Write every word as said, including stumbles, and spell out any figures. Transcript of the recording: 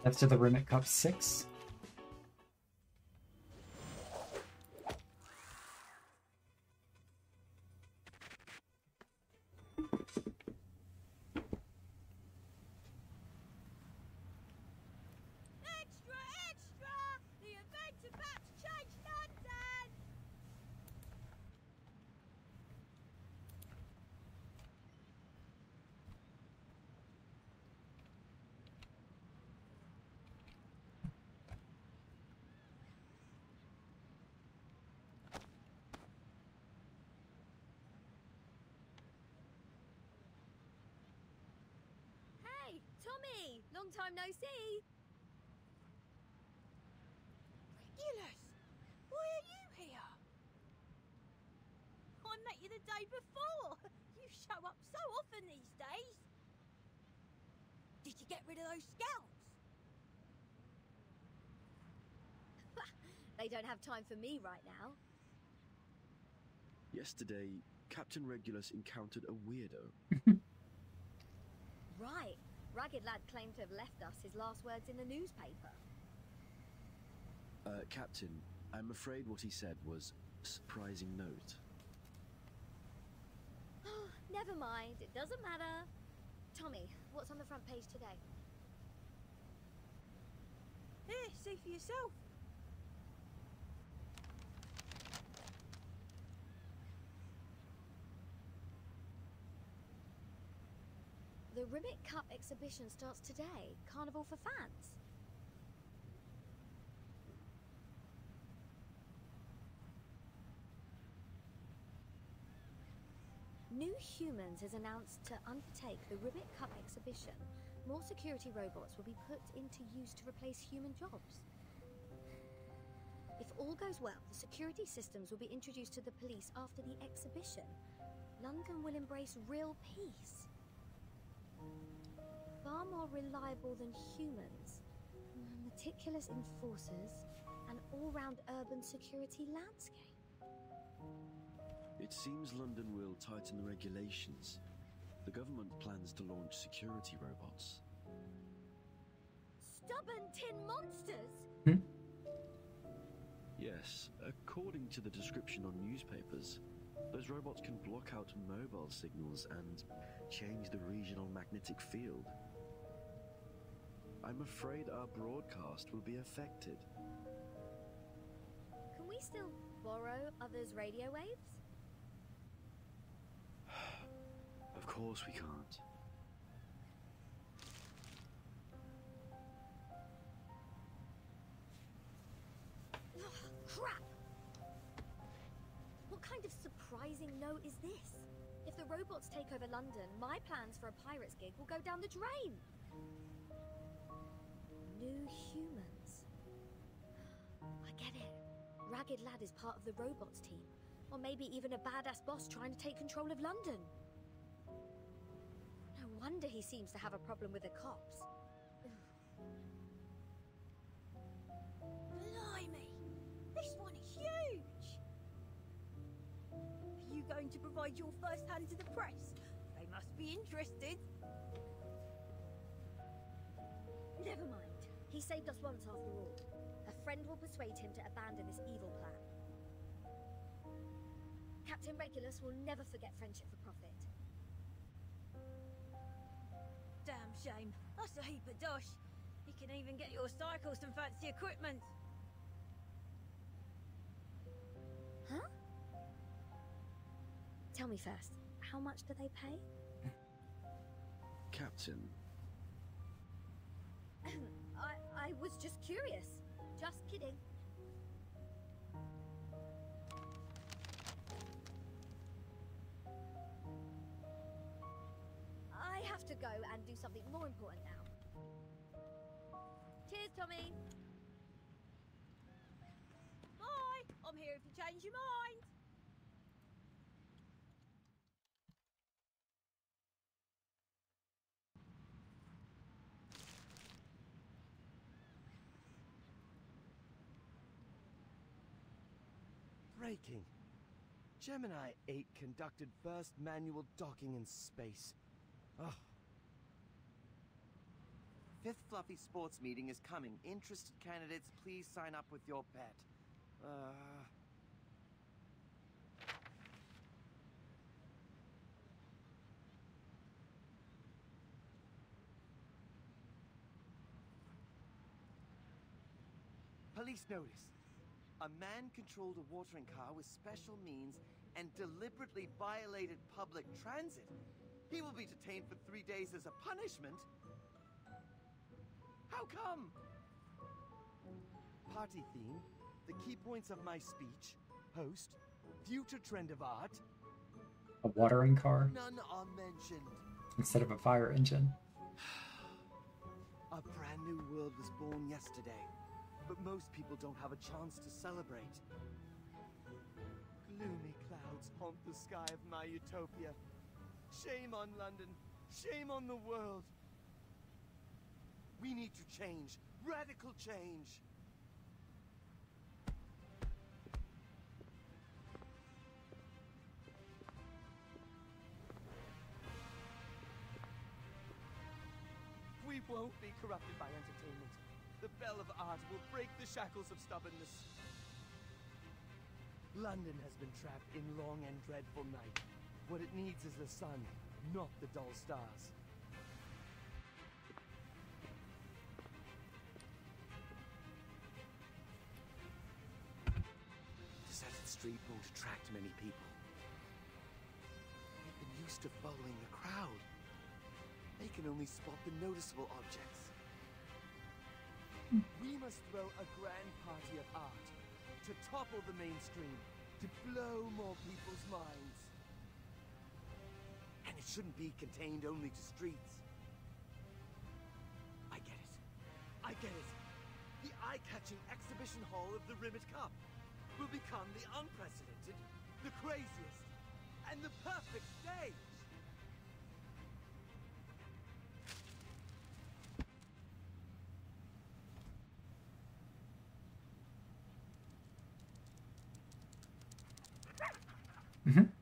That's to the Rimet Cup six. Extra, extra! The event's about to change London! Hey, Tommy! Long time no see! Regulus! Why are you here? I met you the day before! You show up so often these days! Did you get rid of those scouts? They don't have time for me right now. Yesterday, Captain Regulus encountered a weirdo. Right. Ragged Lad claimed to have left us his last words in the newspaper. Uh, Captain, I'm afraid what he said was a surprising note. Never mind, it doesn't matter. Tommy, what's on the front page today? Here, see for yourself. The Rimet Cup exhibition starts today. Carnival for fans. New Humans has announced to undertake the Rimet Cup exhibition. More security robots will be put into use to replace human jobs. If all goes well, the security systems will be introduced to the police after the exhibition. London will embrace real peace. Far more reliable than humans, meticulous enforcers, an all-round urban security landscape. It seems London will tighten the regulations. The government plans to launch security robots. Stubborn tin monsters? Hmm? Yes, according to the description on newspapers, those robots can block out mobile signals and change the regional magnetic field. I'm afraid our broadcast will be affected. Can we still borrow others' radio waves? Of course we can't. Ugh, crap! What kind of surprising note is this? If the robots take over London, my plans for a pirates gig will go down the drain. New Humans. I get it. Ragged Lad is part of the robots team. Or maybe even a badass boss trying to take control of London. No wonder he seems to have a problem with the cops. Blimey! This one is huge! Are you going to provide your first hand to the press? They must be interested. Never mind. He saved us once after all. A friend will persuade him to abandon this evil plan. Captain Regulus will never forget friendship for profit. Damn shame. That's a heap of dosh. You can even get your cycle some fancy equipment. Huh? Tell me first, how much do they pay? Captain, I, I was just curious. Just kidding. I have to go and do something more important now. Cheers, Tommy. Bye. I'm here if you change your mind. Breaking. Gemini eight conducted first manual docking in space. Ugh. fifth Fluffy Sports meeting is coming. Interested candidates, please sign up with your pet. Uh... Police notice. A man controlled a watering car with special means and deliberately violated public transit. He will be detained for three days as a punishment. How come? Party theme, the key points of my speech, host, future trend of art. A watering car None are mentioned. instead of a fire engine. A brand new world was born yesterday, but most people don't have a chance to celebrate. Gloomy clouds haunt the sky of my utopia. Shame on London. Shame on the world. We need to change. Radical change. We won't be corrupted by entertainment. The bell of art will break the shackles of stubbornness. London has been trapped in long and dreadful night. What it needs is the sun, not the dull stars. Deserted street won't attract many people. They've been used to following the crowd. They can only spot the noticeable objects. We must throw a grand party of art to topple the mainstream, to blow more people's minds. And it shouldn't be contained only to streets. I get it. I get it. The eye-catching exhibition hall of the Rimet Cup will become the unprecedented, the craziest, and the perfect stage. Mm-hmm.